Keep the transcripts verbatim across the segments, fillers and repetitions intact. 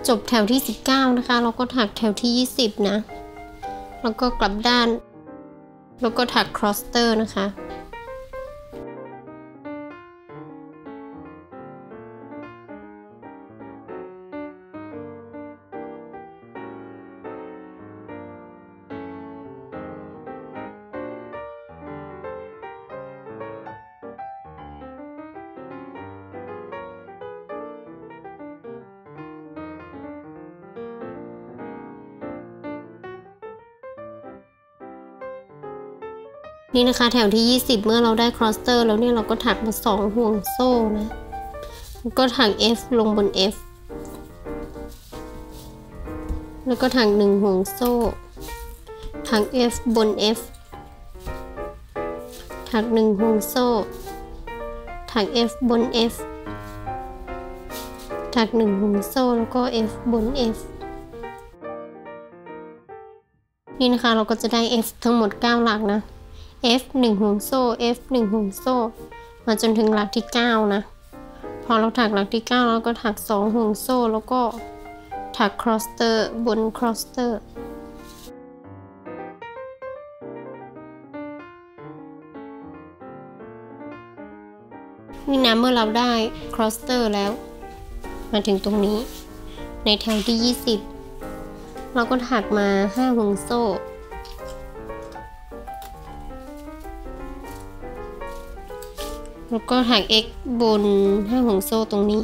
จบแถวที่สิบเก้านะคะเราก็ถักแถวที่ยี่สิบนะแล้วก็กลับด้านแล้วก็ถักครอสเตอร์นะคะนี่นะคะแถวที่ยี่สิบเมื่อเราได้ครอสเตอร์แล้วเนี่ยเราก็ถักมาสองห่วงโซ่นะแล้วก็ถัก F ลงบน F แล้วก็ถักหนึ่งห่วงโซ่ถัก F บน F ถักหนึ่งห่วงโซ่ถัก F บน F ถักหนึ่งห่วงโซ่แล้วก็ F บน F นี่นะคะเราก็จะได้ F ทั้งหมดเก้าหลักนะF หนึ่งห่วงโซ่ F หนึ่งห่วงโซ่มาจนถึงหลักที่เก้านะพอเราถักหลักที่เก้าแล้วก็ถักสองห่วงโซ่แล้วก็ถักครอสเตอร์บนครอสเตอร์นี่นะเมื่อเราได้ครอสเตอร์แล้วมาถึงตรงนี้ในแถวที่ยี่สิบเราก็ถักมาห้าห่วงโซ่แล้วก็ถัก x บนห้าห่วงโซ่ตรงนี้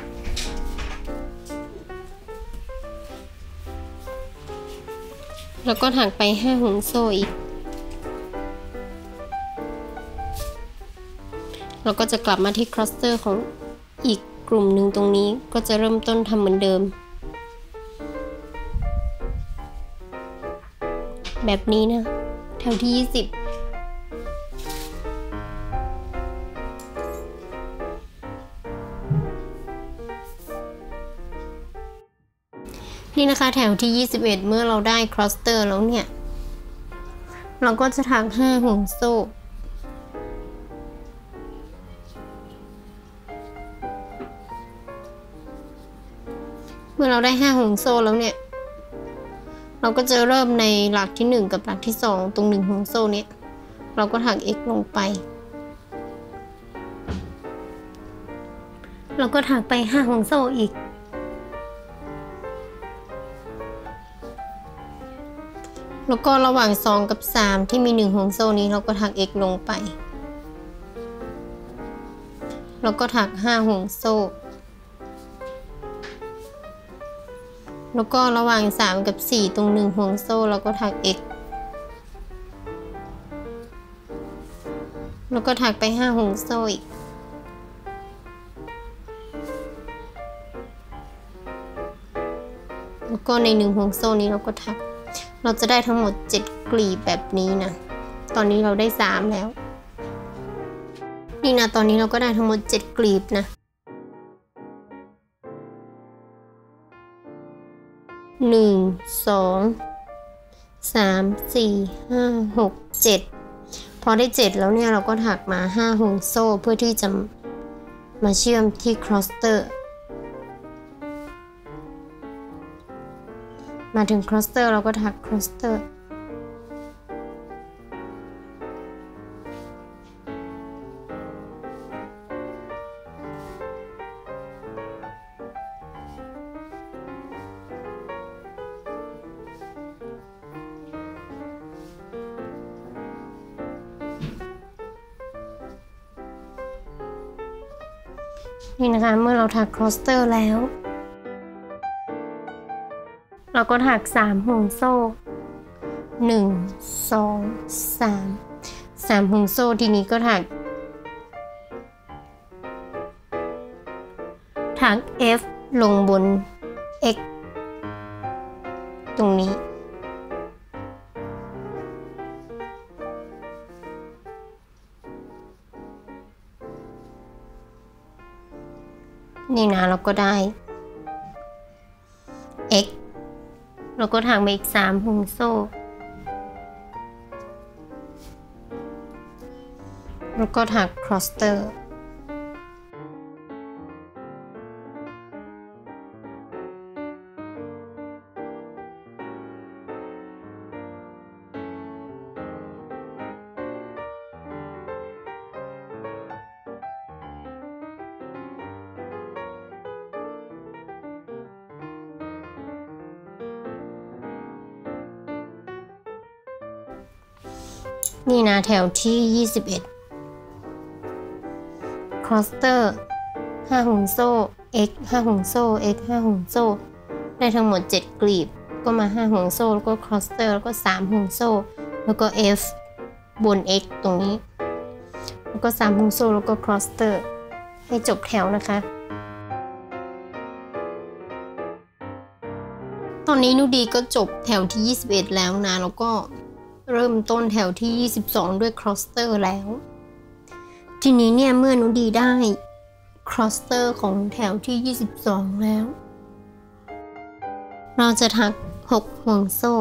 แล้วก็ถักไปห้าห่วงโซ่อีกเราก็จะกลับมาที่ครอสเตอร์ของอีกกลุ่มหนึ่งตรงนี้ก็จะเริ่มต้นทำเหมือนเดิมแบบนี้นะแถวที่ยี่สิบนี่นะคะแถวที่ยี่สิบเอ็ดเมื่อเราได้ครอสเตอร์แล้วเนี่ยเราก็จะถักห้าห่วงโซ่เมื่อเราได้ห้าห่วงโซ่แล้วเนี่ยเราก็จะเริ่มในหลักที่หนึ่งกับหลักที่สองตรงหนึ่งห่วงโซ่เนี่ยเราก็ถัก x ลงไปเราก็ถักไปห้าห่วงโซ่อีกแล้วก็ระหว่างสองกับสามที่มีหนึ่งห่วงโซ่นี้เราก็ถัก x ลงไปแล้วก็ถักห้าห่วงโซ่แล้วก็ระหว่างสามกับสี่ตรงหนึ่งห่วงโซ่เราก็ถัก x แล้วก็ถักไปห้าห่วงโซ่อีกแล้วก็ในหนึ่งห่วงโซ่นี้เราก็ถักเราจะได้ทั้งหมดเจ็ดกลีบแบบนี้นะตอนนี้เราได้สามแล้วนี่นะตอนนี้เราก็ได้ทั้งหมดเจ็ดกลีบนะหนึ่ง สอง สาม สี่ ห้า หก เจ็ดพอได้เจ็ดแล้วเนี่ยเราก็ถักมาห้าห่วงโซ่เพื่อที่จะมาเชื่อมที่ครอสเตอร์มาถึงครอสเตอร์เราก็ถักครอสเตอร์นี่นะคะเมื่อเราถักครอสเตอร์แล้วเราก็ถักสามห่วงโซ่หนึ่ง สอง สาม สามห่วงโซ่ทีนี้ก็ถักถัก F ลงบน x ตรงนี้นี่นะเราก็ได้ x เราก็ถักไปอีกสามห่วงโซ่แล้วก็ถักครอสเตอร์นี่นะแถวที่ยี่สิบเอ็ด cluster ห้าห่วงโซ่ x ห้าห่วงโซ่ x ห้าห่วงโซ่ได้ทั้งหมดเจ็ดกลีบก็มาห้าห่วงโซ่แล้วก็ cluster แล้วก็สามห่วงโซ่แล้วก็ f บน x ตรงนี้แล้วก็สามห่วงโซ่แล้วก็ cluster ให้จบแถวนะคะตอนนี้นุดีก็จบแถวที่ยี่สิบเอ็ดแล้วนะแล้วก็เริ่มต้นแถวที่ยี่สิบสองด้วย cluster แล้วทีนี้เนี่ยเมื่อนุดีได้ cluster ของแถวที่ยี่สิบสองแล้วเราจะถักหกห่วงโซ่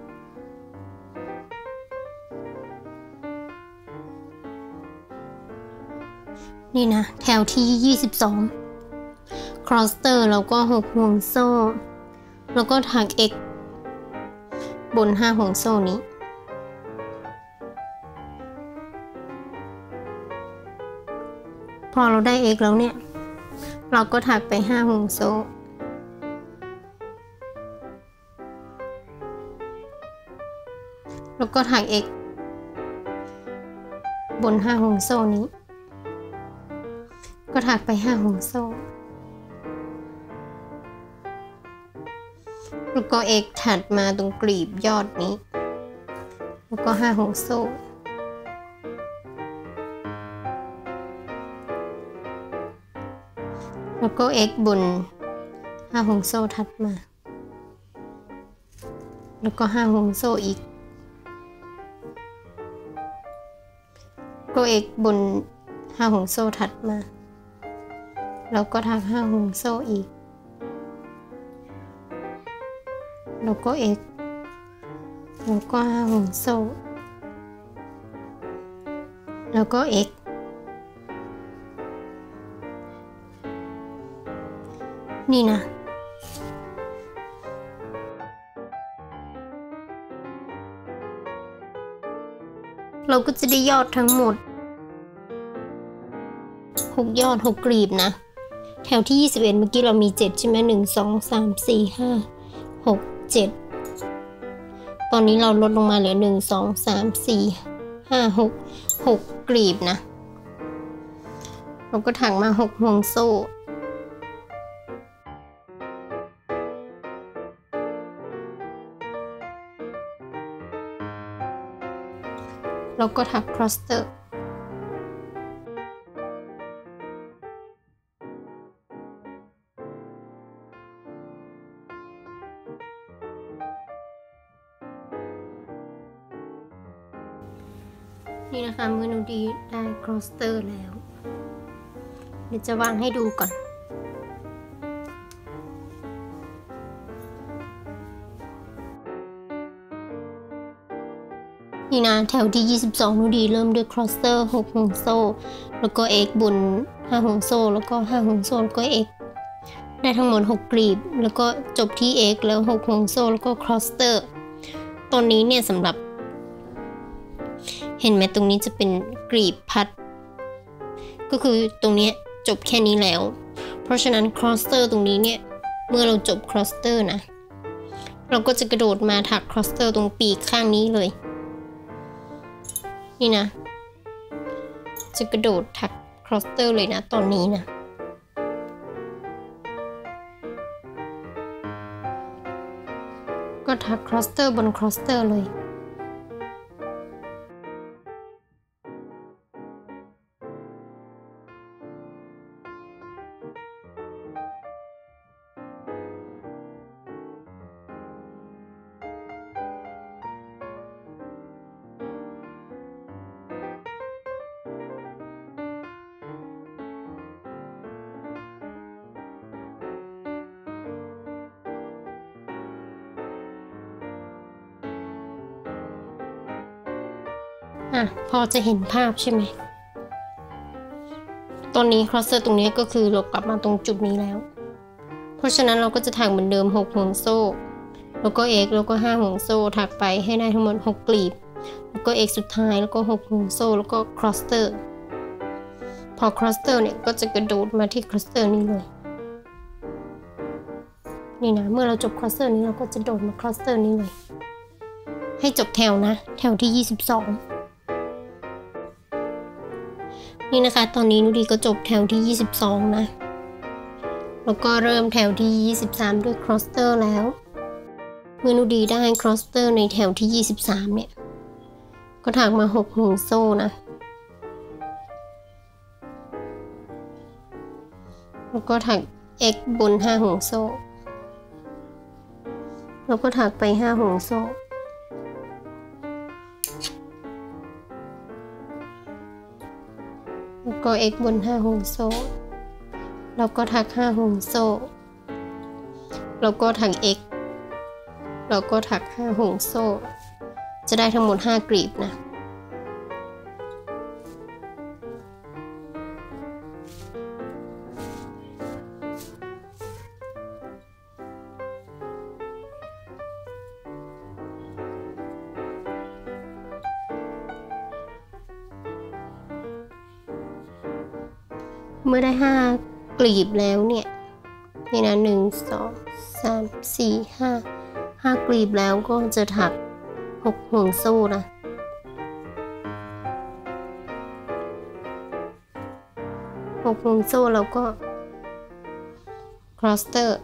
นี่นะแถวที่ยี่สิบสอง cluster แล้วก็หกห่วงโซ่แล้วก็ถัก x บนห้าห่วงโซ่นี้พอเราได้ x แล้วเนี่ยเราก็ถักไปห้าห่วงโซ่แล้วก็ถัก x บนห้าห่วงโซ่นี้ก็ถักไปห้าห่วงโซ่แล้วก็ x ถัดมาตรงกลีบยอดนี้แล้วก็ห้าห่วงโซ่แล้วก็ x บนห้าห่วงโซ่ถัดมาแล้วก็ห้าห่วงโซ่อีกก็ x บนห้าห่วงโซ่ถัดมาแล้วก็ถักห้าห่วงโซ่อีกแล้วก็ x แล้วก็ห้าห่วงโซ่แล้วก็ x นี่นะเราก็จะได้ยอดทั้งหมดหกยอดหกกลีบนะแถวที่ยี่สิบเอ็ดเมื่อกี้เรามีเจ็ดใช่ไหมหนึ่ง สอง สาม สี่ ห้า หก เจ็ดตอนนี้เราลดลงมาเหลือหนึ่ง สอง สาม สี่ ห้า หก หกกลีบนะเราก็ถักมาหกห่วงโซ่แล้วก็ถัก cluster นี่นะคะเมื่อนุดีได้ cluster แล้วเดี๋ยวจะวางให้ดูก่อนนี่นะแถวที่ยี่สิบสองนุดีเริ่มด้วย cluster หกห่วงโซ่แล้วก็ x บนห้าห่วงโซ่แล้วก็ห้าห่วงโซ่แล้วก็ x ได้ทั้งหมดหกกลีบแล้วก็จบที่ x แล้วหกห่วงโซ่แล้วก็ cluster ตอนนี้เนี่ยสำหรับเห็นไหมตรงนี้จะเป็นกลีบพัดก็คือตรงนี้จบแค่นี้แล้วเพราะฉะนั้น cluster ตรงนี้เนี่ยเมื่อเราจบ cluster นะเราก็จะกระโดดมาถัก cluster ตรงปีกข้างนี้เลยนี่นะจะกระโดดถัก cluster เลยนะตอนนี้นะก็ถัก cluster บน cluster เลยอ่ะพอจะเห็นภาพใช่ไหมตอนนี้ cluster ตรงนี้ก็คือเรากลับมาตรงจุดนี้แล้วเพราะฉะนั้นเราก็จะถักเหมือนเดิมหกห่วงโซ่แล้วก็ x แล้วก็ห้าห่วงโซ่ถักไปให้ได้ทั้งหมดหกกลีบแล้วก็ x สุดท้ายแล้วก็หกห่วงโซ่แล้วก็ cluster พอ cluster เนี่ยก็จะกระโดดมาที่ cluster นี้เลยนี่นะเมื่อเราจบ cluster นี้เราก็จะโดดมา cluster นี้เลยให้จบแถวนะแถวที่ยี่สิบสองนี่นะคะตอนนี้นุดีก็จบแถวที่ยี่สิบสองนะแล้วก็เริ่มแถวที่ยี่สิบสามด้วยครอสเตอร์แล้วเมื่อนุดีได้ครอสเตอร์ในแถวที่ยี่สิบสามเนี่ยก็ถักมาหกห่วงโซ่นะแล้วก็ถัก x บนห้าห่วงโซ่แล้วก็ถักไปห้าห่วงโซ่แล้วก็ x บนห้าห่วงโซ่แล้วก็ถักห้าห่วงโซ่แล้วก็ถัก x แล้วก็ถักห้าห่วงโซ่จะได้ทั้งหมดห้ากลีบนะเมื่อได้ห้ากลีบแล้วเนี่ยนี่นะหนึ่งสองสามสี่ห้าห้ากลีบแล้วก็จะถักหกห่วงโซ่นะหกห่วงโซ่แล้วก็ cross เตอร์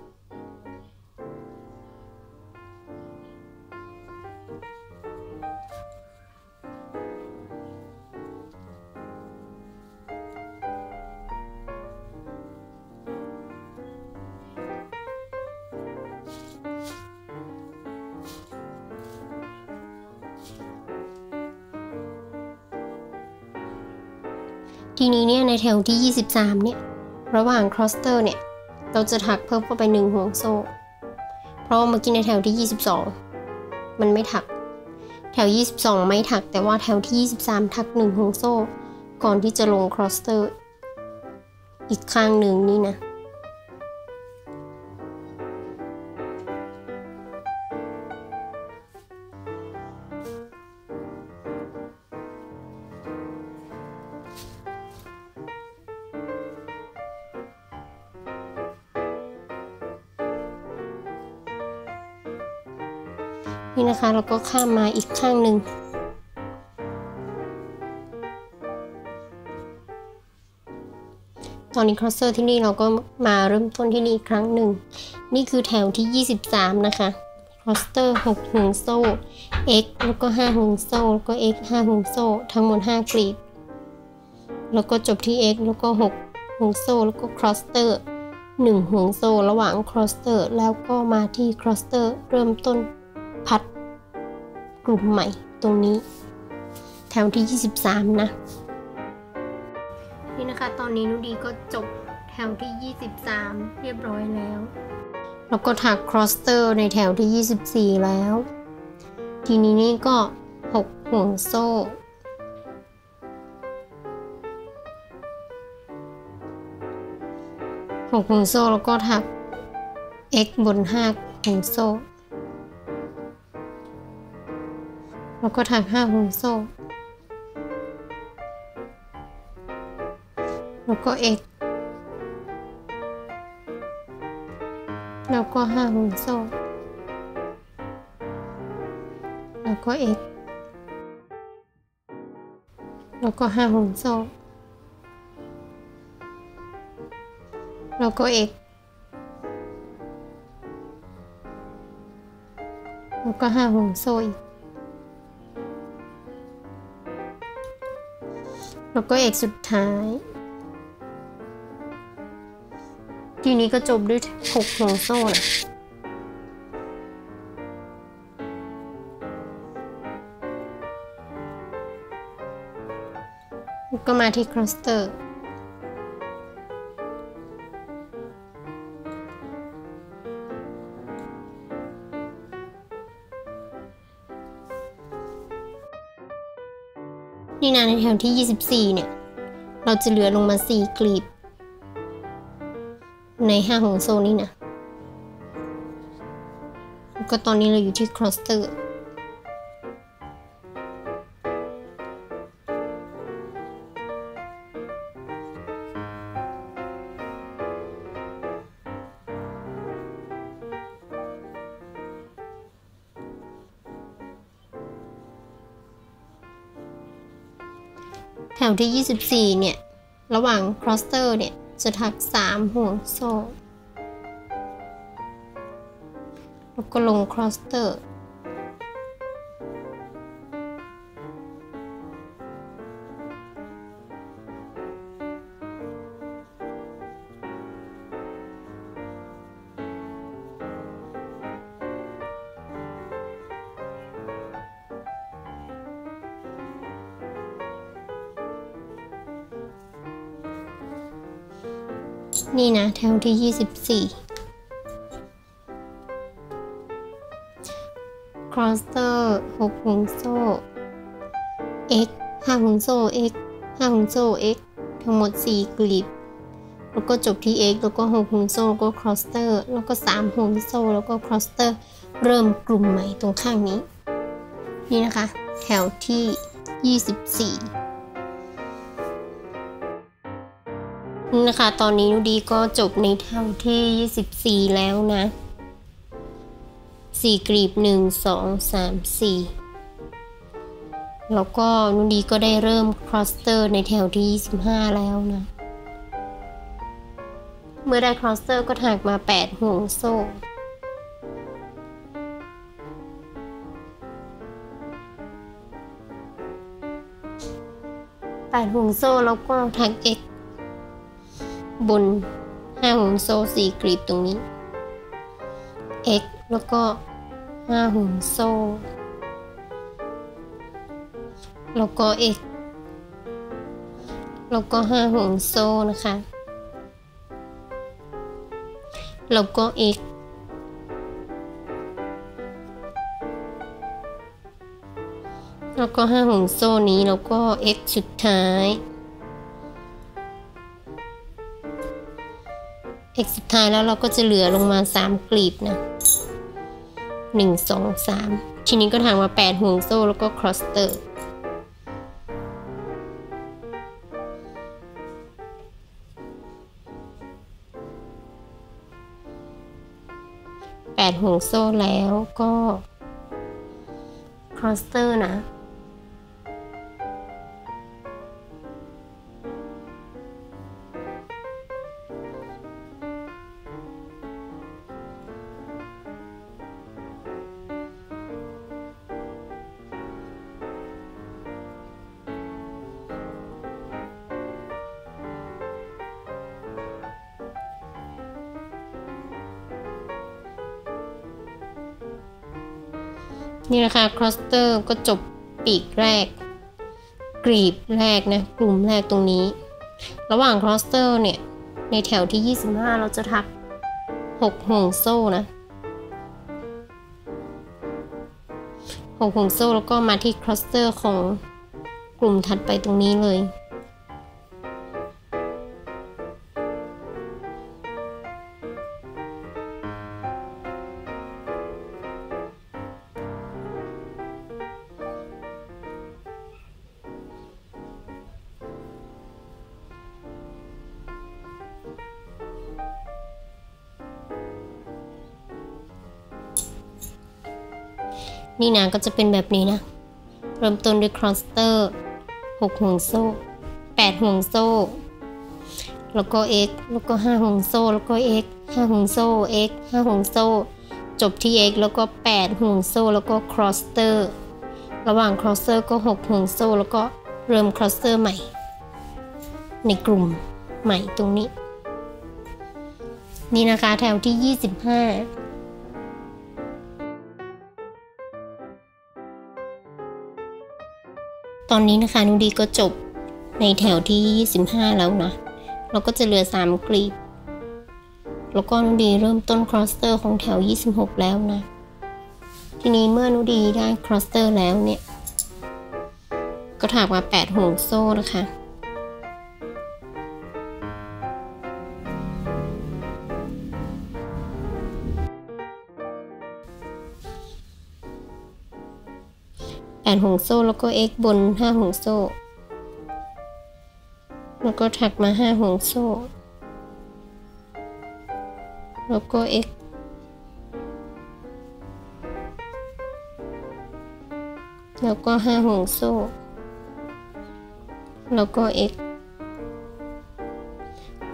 ทีนี้เนี่ยในแถวที่ยี่สิบสามเนี่ยระหว่าง cross เตอร์เนี่ยเราจะถักเพิ่มเข้าไปหนึ่งห่วงโซ่เพราะว่าเมื่อกี้ในแถวที่ยี่สิบสองมันไม่ถักแถวยี่สิบสองไม่ถักแต่ว่าแถวที่ยี่สิบสามถักหนึ่งห่วงโซ่ก่อนที่จะลง cross เตอร์อีกข้างหนึ่งนี่นะนี่นะคะแล้วก็ข้ามมาอีกข้างหนึ่งตอนนี้ crosser ที่นี่เราก็มาเริ่มต้นที่นี่อีกครั้งหนึ่งนี่คือแถวที่ยี่สิบสามนะคะ crosser หกห่วงโซ่ x แล้วก็ห้าห่วงโซ่แล้วก็ x ห้าห่วงโซ่ทั้งหมดห้ากลีบแล้วก็จบที่ x แล้วก็หกห่วงโซ่แล้วก็ crosser หนึ่งห่วงโซ่ระหว่าง crosser แล้วก็มาที่ crosser เริ่มต้นพัดกลุ่มใหม่ตรงนี้แถวที่ยี่สิบสามนะนี่นะคะตอนนี้นุดีก็จบแถวที่ยี่สิบสามเรียบร้อยแล้วแล้วก็ถัก crosser ในแถวที่ยี่สิบสี่แล้วทีนี้นี่ก็หกห่วงโซ่หกห่วงโซ่แล้วก็ถัก x บนห้าห่วงโซ่แล้วก็ถักห้าห่วงโซ่แล้วก็ x แล้วก็ห้าห่วงโซ่แล้วก็ x แล้วก็ห้าห่วงโซ่แล้วก็ x แล้วก็ห้าห่วงโซ่อีกแล้วก็ x สุดท้ายทีนี้ก็จบด้วยหกห่วงโซ่นะแล้วก็มาที่ crosser นี่นะในแถวที่ยี่สิบสี่เนี่ยเราจะเหลือลงมาสี่กลีบในห้าห่วงโซ่นี่นะแล้วก็ตอนนี้เราอยู่ที่ crosser แถวที่ยี่สิบสี่เนี่ยระหว่างคลอสเตอร์เนี่ยจะถักสามห่วงโซ่แล้วก็ลงคลอสเตอร์นี่นะแถวที่ยี่สิบสี่ครอสเตอร์หกห่วงโซ่ x ห้าห่วงโซ่ x ห้าห่วงโซ่ x ทั้งหมดสี่กลีบแล้วก็จบที่ x แล้วก็หกห่วงโซ่แล้วก็ครอสเตอร์แล้วก็สามห่วงโซ่แล้วก็ครอสเตอร์เริ่มกลุ่มใหม่ตรงข้างนี้นี่นะคะแถวที่ยี่สิบสี่นี่นะคะตอนนี้นุดีก็จบในแถวที่ยี่สิบสี่แล้วนะสี่กลีบหนึ่ง สอง สาม สี่แล้วก็นุดีก็ได้เริ่มคลอสเตอร์ในแถวที่ยี่สิบห้าแล้วนะเมื่อได้คลอสเตอร์ก็ถักมาแปดห่วงโซ่แปดห่วงโซ่แล้วก็ถัก x บนห้าห่วงโซ่สี่กลีบตรงนี้ x แล้วก็ห้าห่วงโซ่แล้วก็ x แล้วก็ห้าห่วงโซ่นะคะแล้วก็ x แล้วก็ห้าห่วงโซ่นี้แล้วก็ x สุดท้าย x สุดท้ายแล้วเราก็จะเหลือลงมาสามกลีบนะหนึ่ง สอง สามทีนี้ก็ถักมาแปดห่วงโซ่แล้วก็ครอสเตอร์แปดห่วงโซ่แล้วก็ครอสเตอร์นะนี่นะคะคลอสเตอร์ก็จบปีกแรกกลีบแรกนะกลุ่มแรกตรงนี้ระหว่างคลอสเตอร์เนี่ยในแถวที่ยี่สิบห้าเราจะถักหกห่วงโซ่นะหกห่วงโซ่แล้วก็มาที่คลอสเตอร์ของกลุ่มถัดไปตรงนี้เลยนี่นะก็จะเป็นแบบนี้นะเริ่มต้นด้วยคลอสเตอร์หกห่วงโซ่แปดห่วงโซ่แล้วก็ x แล้วก็ห้าห่วงโซ่แล้วก็ x ห้าห่วงโซ่ x ห้าห่วงโซ่จบที่ x แล้วก็แปดห่วงโซ่แล้วก็คลอสเตอร์ระหว่างคลอสเตอร์ก็หกห่วงโซ่แล้วก็เริ่มคลอสเตอร์ใหม่ในกลุ่มใหม่ตรงนี้นี่นะคะแถวที่ยี่สิบห้าตอนนี้นะคะนุดีก็จบในแถวที่ยี่สิบห้าแล้วนะเราก็จะเหลือสามกลีบแล้วก็นุดีเริ่มต้นคลอสเตอร์ของแถวยี่สิบหกแล้วนะทีนี้เมื่อนุดีได้คลอสเตอร์แล้วเนี่ยก็ถักมาแปดห่วงโซ่นะคะแปดห่วงโซ่แล้วก็ x บนห้าห่วงโซ่แล้วก็ถักมาห้าห่วงโซ่แล้วก็ x แล้วก็ห้าห่วงโซ่แล้วก็ x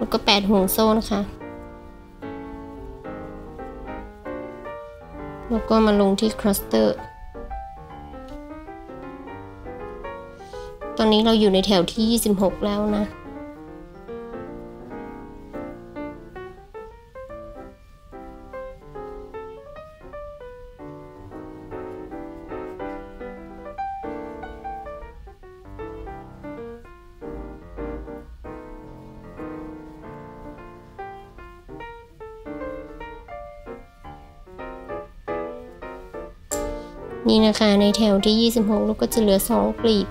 แล้วก็แปดห่วงโซ่นะคะแล้วก็มาลงที่คลัสเตอร์ตอนนี้เราอยู่ในแถวที่ยี่สิบหกแล้วนะนี่นะคะในแถวที่ยี่สิบหกเราก็จะเหลือสองกลีบ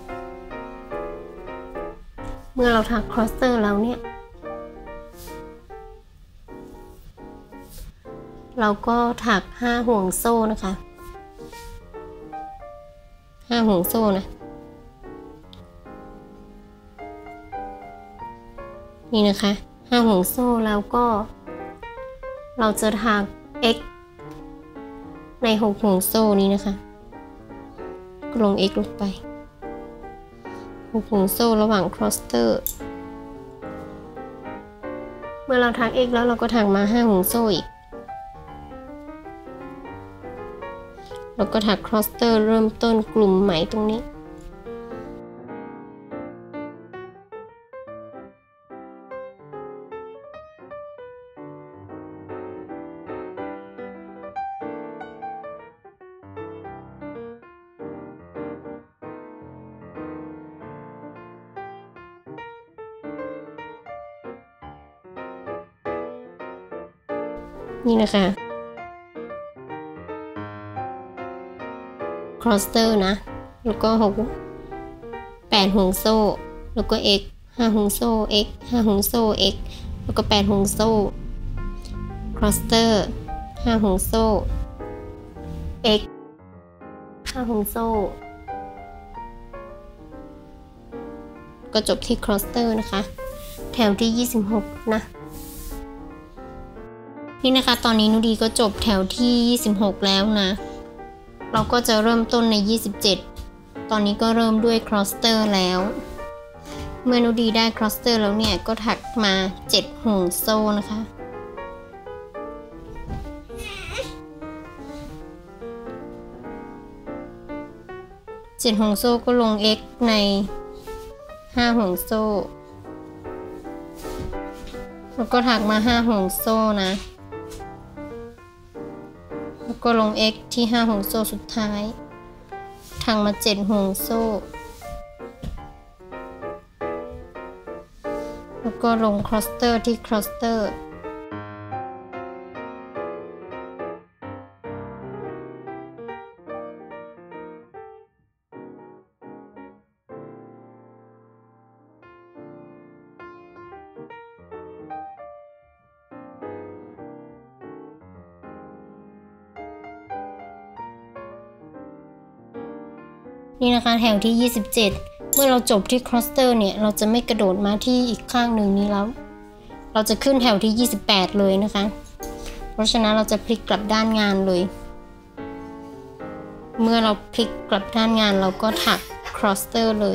เมื่อเราถักคลอสเตอร์แล้วเนี่ยเราก็ถักห้าห่วงโซ่นะคะห้าห่วงโซ่นะนี่นะคะห้าห่วงโซ่แล้วก็เราจะถัก x ในหกห่วงโซ่นี้นะคะก็ลง x ลงไปหกห่วงโซ่ระหว่างคลอสเตอร์เมื่อเราถัก x แล้วเราก็ถักมาห้าห่วงโซ่อีกแล้วก็ถักคลอสเตอร์เริ่มต้นกลุ่มใหม่ตรงนี้นี่นะคะคลอสเตอร์นะแล้วก็หก แปดห่วงโซ่แล้วก็ x ห้าห่วงโซ่ x ห้าห่วงโซ่ x แล้วก็แปดห่วงโซ่คลอสเตอร์ห้าห่วงโซ่ x ห้าห่วงโซ่ก็จบที่คลอสเตอร์นะคะแถวที่ยี่สิบหกนะนี่นะคะตอนนี้นุดีก็จบแถวที่ยี่สิบหกแล้วนะเราก็จะเริ่มต้นในยี่สิบเจ็ดตอนนี้ก็เริ่มด้วยคลอสเตอร์แล้วเมื่อนุดีได้คลอสเตอร์แล้วเนี่ยก็ถักมาเจ็ดห่วงโซ่นะคะเจ็ดห่วงโซ่ก็ลง x ในห้าห่วงโซ่แล้วก็ถักมาห้าห่วงโซ่นะแล้วก็ลง x ที่ห้าห่วงโซ่สุดท้ายถักมาเจ็ดห่วงโซ่แล้วก็ลงคลอสเตอร์ที่คลอสเตอร์นี่นะคะแถวที่ยี่สิบเจ็ดเมื่อเราจบที่คลอสเตอร์เนี่ยเราจะไม่กระโดดมาที่อีกข้างหนึ่งนี้แล้วเราจะขึ้นแถวที่ยี่สิบแปดเลยนะคะเพราะฉะนั้นเราจะพลิกกลับด้านงานเลยเมื่อเราพลิกกลับด้านงานเราก็ถักคลอสเตอร์เลย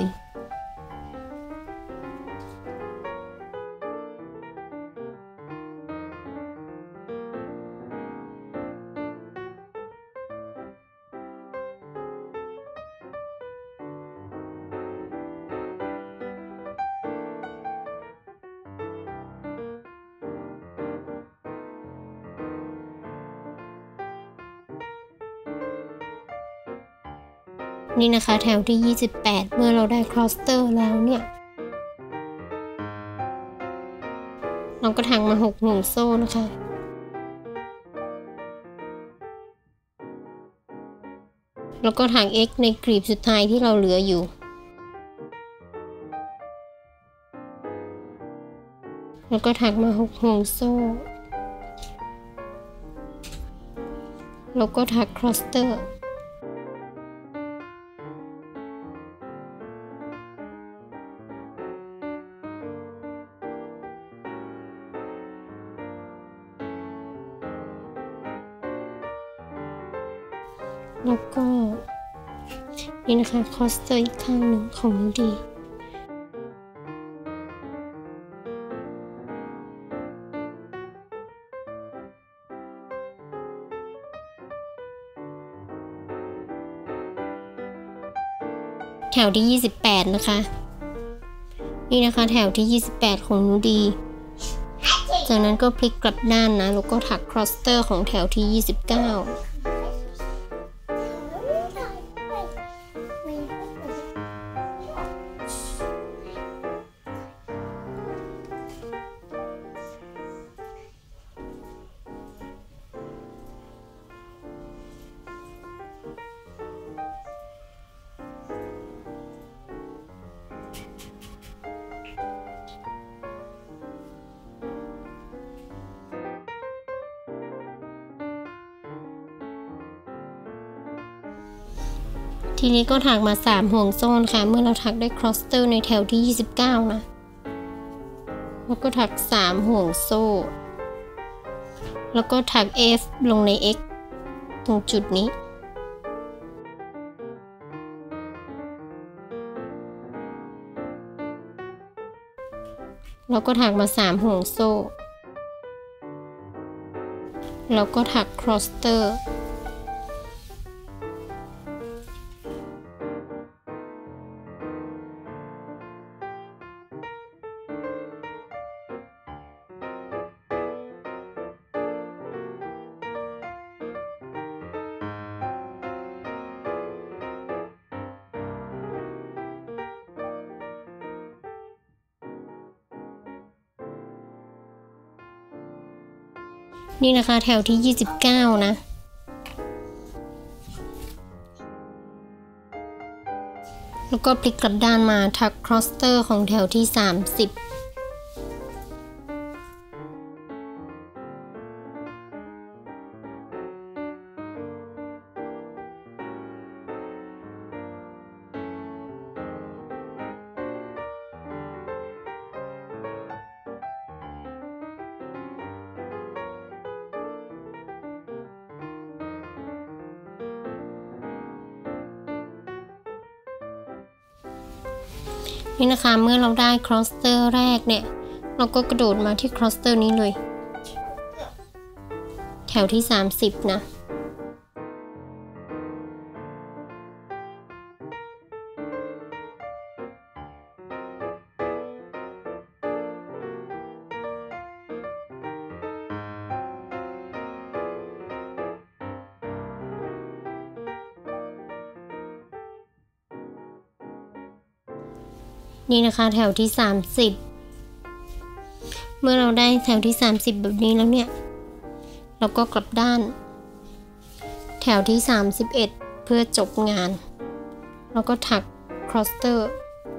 นี่นะคะแถวที่ยี่สิบแปดเมื่อเราได้คลอสเตอร์แล้วเนี่ยเราก็ถักมาหกห่วงโซ่นะคะแล้วก็ถัก x ในกลีบสุดท้ายที่เราเหลืออยู่แล้วก็ถักมาหกห่วงโซ่แล้วก็ถักคลอสเตอร์แล้วก็นี่นะคะคลอสเตอร์อีกข้างหนึ่งของนุดีถวที่ยี่สิบแปดนะคะนี่นะคะแถวที่ยี่สิบแปดของหนูดีจากนั้นก็พลิกกลับด้านนะแล้วก็ถักครอสเตอร์ของแถวที่ยี่สิบเก้าทีนี้ก็ถักมาสามห่วงโซ่ค่ะเมื่อเราถักได้ครอสเตอร์ในแถวที่ยี่สิบเก้านะแล้วก็ถักสามห่วงโซ่แล้วก็ถัก F ลงใน X ตรงจุดนี้แล้วก็ถักมาสามห่วงโซ่แล้วก็ถักครอสเตอร์นี่นะคะแถวที่ยี่สิบเก้านะแล้วก็พลิกกลับด้านมาถักครอสเตอร์ของแถวที่สามสิบนี่นะคะเมื่อเราได้ครอสเตอร์แรกเนี่ยเราก็กระโดดมาที่ครอสเตอร์นี้เลยแถวที่สามสิบนะนี่นะคะแถวที่สามสิบเมื่อเราได้แถวที่สามสิบแบบนี้แล้วเนี่ยเราก็กลับด้านแถวที่สามสิบเอ็ดเพื่อจบงานแล้วก็ถักครอสเตอร์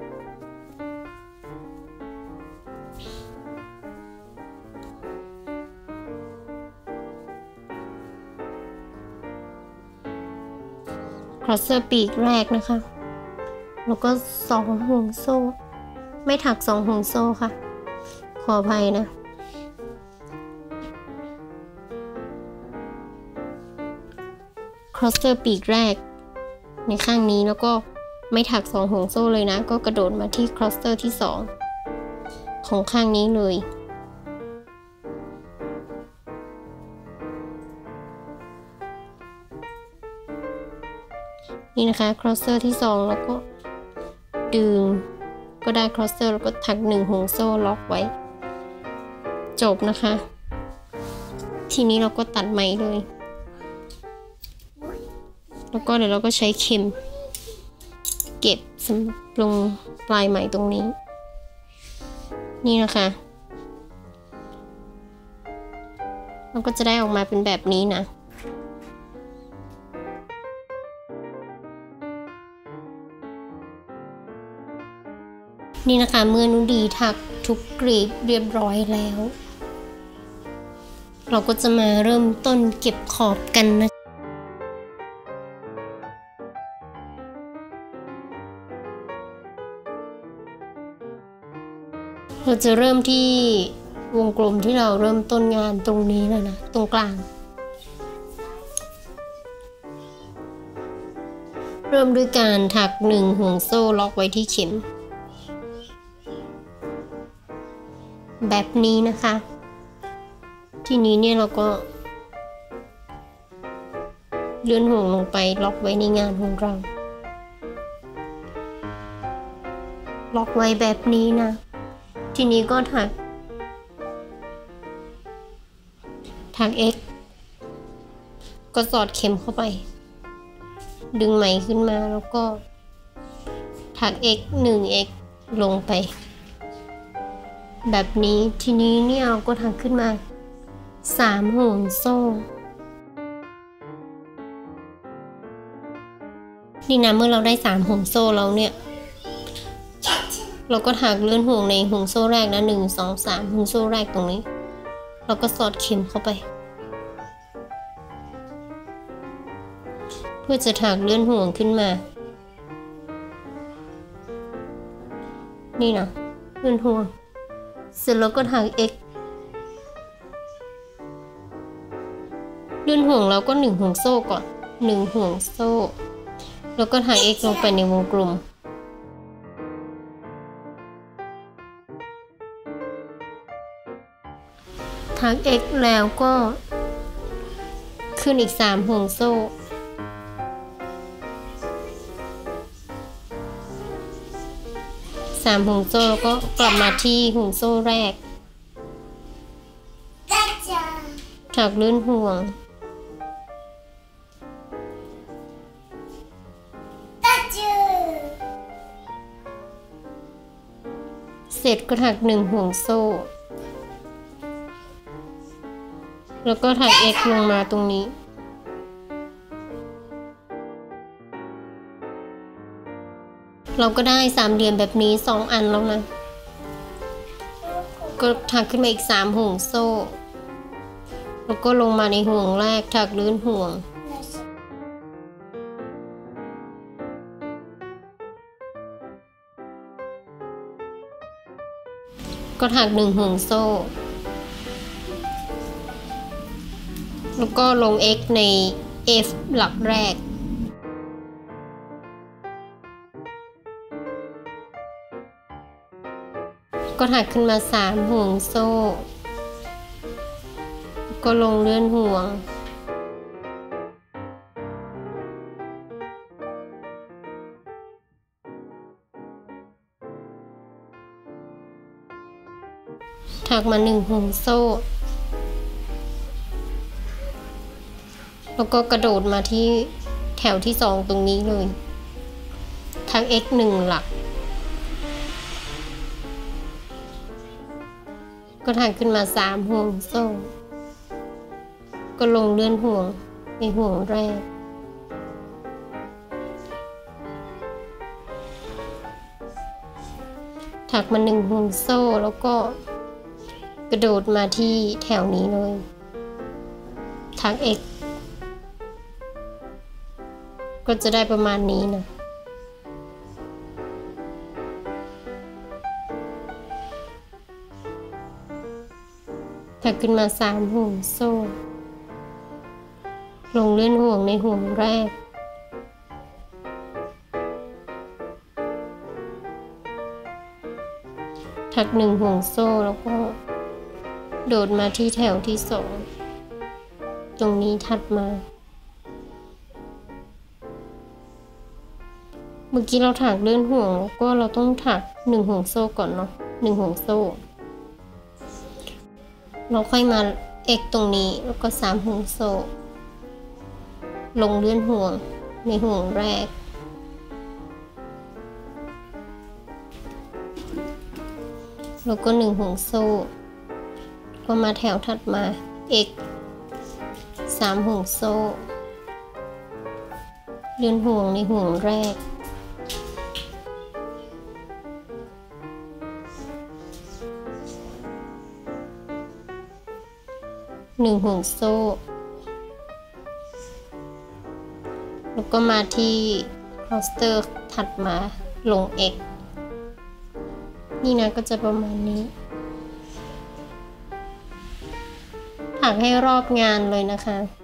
ครอสเตอร์ปีกแรกนะคะแล้วก็สองห่วงโซ่ไม่ถักสองห่วงโซ่ค่ะขออภัยนะครอสเตอร์ปีกแรกในข้างนี้แล้วก็ไม่ถักสองห่วงโซ่เลยนะก็กระโดดมาที่ครอสเตอร์ที่สองของข้างนี้เลยนี่นะคะครอสเตอร์ที่สองแล้วก็ดึงก็ได้ครอสเตอร์แล้วก็ถักหนึ่งห่วงโซ่ล็อกไว้จบนะคะทีนี้เราก็ตัดไหมเลยแล้วก็เดี๋ยวเราก็ใช้เข็มเก็บสำหรับลงปลายไหมตรงนี้นี่นะคะเราก็จะได้ออกมาเป็นแบบนี้นะนี่นะคะเมื่อนุดีถักทุกกรีบเรียบร้อยแล้วเราก็จะมาเริ่มต้นเก็บขอบกันนะเราจะเริ่มที่วงกลมที่เราเริ่มต้นงานตรงนี้แล้วนะตรงกลางเริ่มด้วยการถักหนึ่งห่วงโซ่ล็อกไว้ที่เข็มแบบนี้นะคะทีนี้เนี่ยเราก็เลื่อนห่วงลงไปล็อกไว้ในงานของเราล็อกไว้แบบนี้นะทีนี้ก็ถักถัก x ก็สอดเข็มเข้าไปดึงไหมขึ้นมาแล้วก็ถัก x หนึ่ง x ลงไปแบบนี้ทีนี้เนี่ยเราก็ถักขึ้นมาสามห่วงโซ่นี่นะเมื่อเราได้สามห่วงโซ่แล้วเนี่ยเราก็ถักเลื่อนห่วงในห่วงโซ่แรกนะหนึ่งสองสามห่วงโซ่แรกตรงนี้เราก็สอดเข็มเข้าไปเพื่อจะถักเลื่อนห่วงขึ้นมานี่นะเลื่อนห่วงเสร็จแล้วก็ถัก x เลื่อนห่วงเราก็หนึ่งห่วงโซ่ก่อนหนึ่งห่วงโซ่แล้วก็ถัก x ลงไปในวงกลมถัก x แล้วก็ขึ้นอีกสามห่วงโซ่สามห่วงโซ่แล้วก็กลับมาที่ห่วงโซ่แรกถักเลื่อนห่วงเสร็จก็ถักหนึ่งห่วงโซ่แล้วก็ถัก x ลงมาตรงนี้เราก็ได้สามเหลี่ยมแบบนี้สองอันแล้วนะก็ถักขึ้นมาอีกสามห่วงโซ่แล้วก็ลงมาในห่วงแรกถักเลื่อนห่วงก็ถักหนึ่งห่วงโซ่แล้วก็ลง x ใน f หลักแรกก็ถักขึ้นมาสามห่วงโซ่ก็ลงเลื่อนห่วงถักมาหนึ่งห่วงโซ่แล้วก็กระโดดมาที่แถวที่สองตรงนี้เลยถัก x หนึ่งหลักก็ถักขึ้นมาสามห่วงโซ่ก็ลงเลื่อนห่วงในห่วงแรกถักมาหนึ่งห่วงโซ่แล้วก็กระโดดมาที่แถวนี้เลยถัก x ก็จะได้ประมาณนี้นะถักขึ้นมาสามห่วงโซ่ลงเลื่อนห่วงในห่วงแรกถักหนึ่งห่วงโซ่แล้วก็โดดมาที่แถวที่สองตรงนี้ถัดมาเมื่อกี้เราถักเลื่อนห่วงแล้วก็เราต้องถักหนึ่งห่วงโซ่ก่อนเนาะหนึ่งห่วงโซ่เราค่อยมา x ตรงนี้แล้วก็สามห่วงโซ่ลงเลื่อนห่วงในห่วงแรกแล้วก็หนึ่งห่วงโซ่ก็มาแถวถัดมา x สามห่วงโซ่เลื่อนห่วงในห่วงแรกหนึ่งห่วงโซ่แล้วก็มาที่คลอสเตอร์ถัดมาลง x นี่นะก็จะประมาณนี้ถักให้รอบงานเลยนะคะ